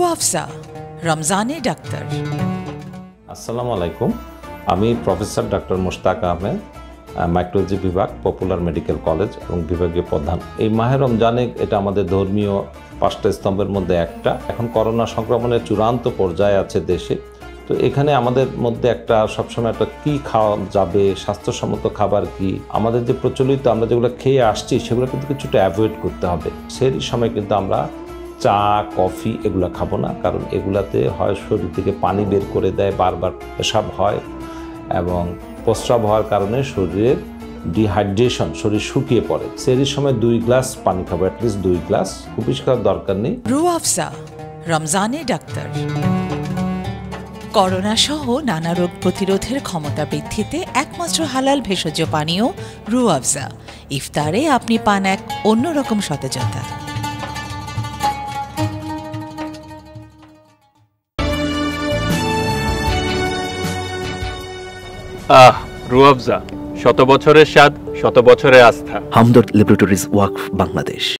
আফসা রমজানে ডাক্তার। আসসালামু আলাইকুম, আমি প্রফেসর ডক্টর মুস্তাক আহমেদ, মাইক্রোলজি বিভাগ, পপুলার মেডিকেল কলেজ এবং বিভাগীয় প্রধান। এই মাহে রমজানে এটা আমাদের ধর্মীয় 5টা স্তম্ভের মধ্যে একটা। এখন করোনা সংক্রমণের চূড়ান্ত পর্যায়ে আছে দেশে, তো এখানে আমাদের মধ্যে একটা সবসময় একটা কী খাওয়া যাবে, স্বাস্থ্যসম্মত খাবার কি, আমাদের যে প্রচলিত আমরা যেগুলো খেয়ে আসছি সেগুলো কিন্তু কিছুটা অ্যাভয়েড করতে হবে। সেই সময় কিন্তু আমরা চা, কফি এগুলো খাবো না, কারণ এগুলাতে হয় শরীর থেকে পানি বের করে দেয়, বারবার পেশাব হয় এবং প্রস্রাব হওয়ার কারণে শরীরের ডিহাইড্রেশন, শরীর শুকিয়ে পড়ে। সেই সময় 2 গ্লাস পানি খাবো, অ্যাটলিস্ট 2 গ্লাস, খুব বেশি খাওয়ার দরকার নেই। আফসা রমজানে ডাক্তার। করোনা সহ নানা রোগ প্রতিরোধের ক্ষমতা বৃদ্ধিতে একমাত্র হালাল ভেষজ পানীয় আফসা। ইফতারে আপনি পান এক অন্যরকম সতেজতা। রুয়াবজা, শত বছরের স্বাদ, শত বছরের আস্থা। হামদর্দ ল্যাবরেটরিজ ওয়াকফ বাংলাদেশ।